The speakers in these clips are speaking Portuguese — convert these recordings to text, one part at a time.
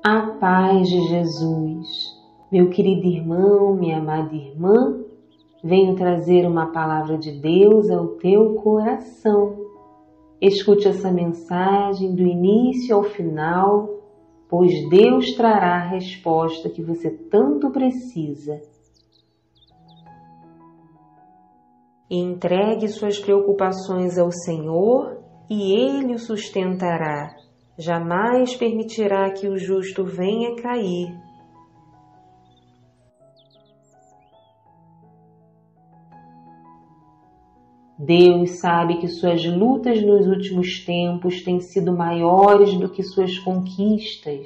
A paz de Jesus. Meu querido irmão, minha amada irmã, venho trazer uma palavra de Deus ao teu coração. Escute essa mensagem do início ao final, pois Deus trará a resposta que você tanto precisa. Entregue suas preocupações ao Senhor e Ele o sustentará. Jamais permitirá que o justo venha cair. Deus sabe que suas lutas nos últimos tempos têm sido maiores do que suas conquistas.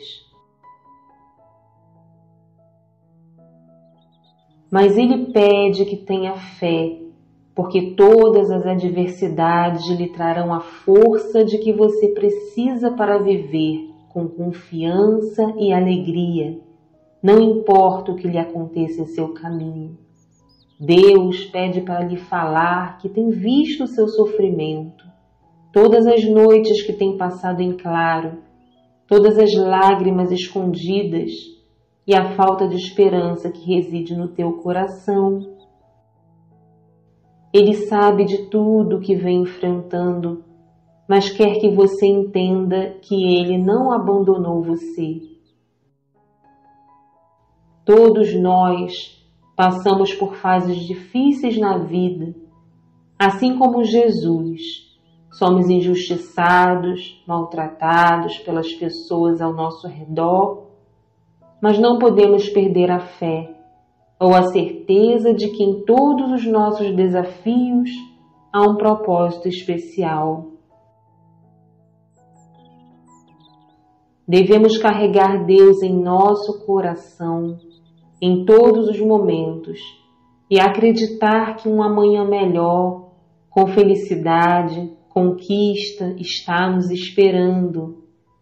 Mas Ele pede que tenha fé, porque todas as adversidades lhe trarão a força de que você precisa para viver com confiança e alegria, não importa o que lhe aconteça em seu caminho. Deus pede para lhe falar que tem visto o seu sofrimento, todas as noites que tem passado em claro, todas as lágrimas escondidas e a falta de esperança que reside no teu coração. Ele sabe de tudo que vem enfrentando, mas quer que você entenda que Ele não abandonou você. Todos nós passamos por fases difíceis na vida, assim como Jesus. Somos injustiçados, maltratados pelas pessoas ao nosso redor, mas não podemos perder a fé ou a certeza de que em todos os nossos desafios há um propósito especial. Devemos carregar Deus em nosso coração em todos os momentos e acreditar que um amanhã melhor, com felicidade, conquista, está nos esperando.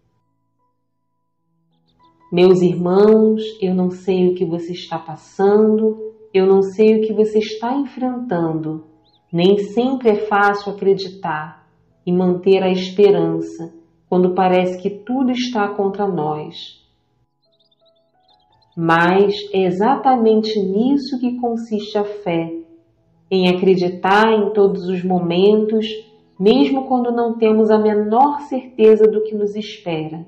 Meus irmãos, eu não sei o que você está passando, eu não sei o que você está enfrentando. Nem sempre é fácil acreditar e manter a esperança quando parece que tudo está contra nós. Mas é exatamente nisso que consiste a fé, em acreditar em todos os momentos, mesmo quando não temos a menor certeza do que nos espera.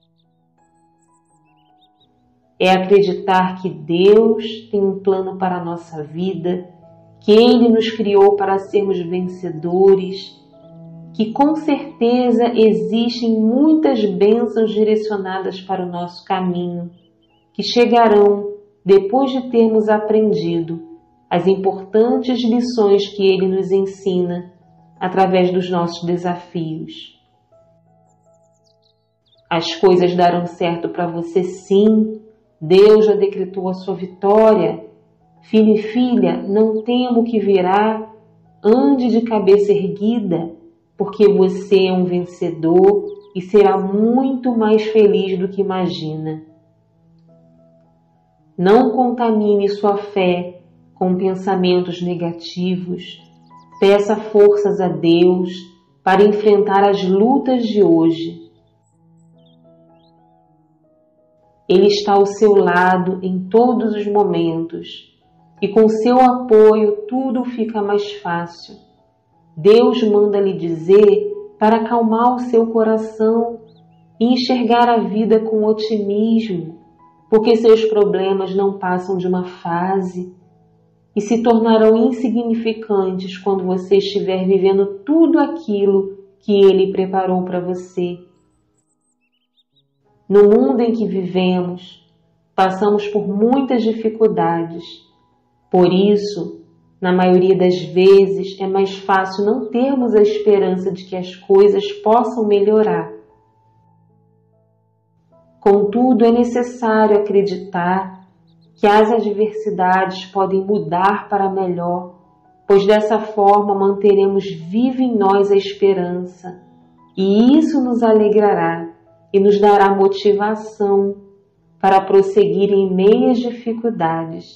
É acreditar que Deus tem um plano para a nossa vida, que Ele nos criou para sermos vencedores, que com certeza existem muitas bênçãos direcionadas para o nosso caminho, que chegarão depois de termos aprendido as importantes lições que Ele nos ensina através dos nossos desafios. As coisas darão certo para você sim. Deus já decretou a sua vitória. Filho e filha, não tema o que virá, ande de cabeça erguida, porque você é um vencedor e será muito mais feliz do que imagina. Não contamine sua fé com pensamentos negativos. Peça forças a Deus para enfrentar as lutas de hoje. Ele está ao seu lado em todos os momentos e com seu apoio tudo fica mais fácil. Deus manda lhe dizer para acalmar o seu coração e enxergar a vida com otimismo, porque seus problemas não passam de uma fase e se tornarão insignificantes quando você estiver vivendo tudo aquilo que Ele preparou para você. No mundo em que vivemos, passamos por muitas dificuldades. Por isso, na maioria das vezes, é mais fácil não termos a esperança de que as coisas possam melhorar. Contudo, é necessário acreditar que as adversidades podem mudar para melhor, pois dessa forma manteremos viva em nós a esperança, e isso nos alegrará e nos dará motivação para prosseguir em meio às dificuldades.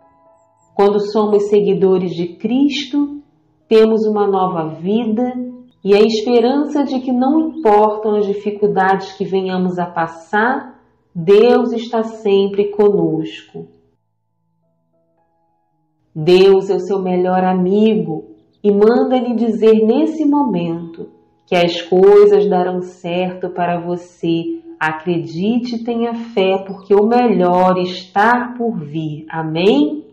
Quando somos seguidores de Cristo, temos uma nova vida e a esperança de que não importam as dificuldades que venhamos a passar, Deus está sempre conosco. Deus é o seu melhor amigo e manda-lhe dizer nesse momento que as coisas darão certo para você. Acredite e tenha fé, porque o melhor está por vir. Amém?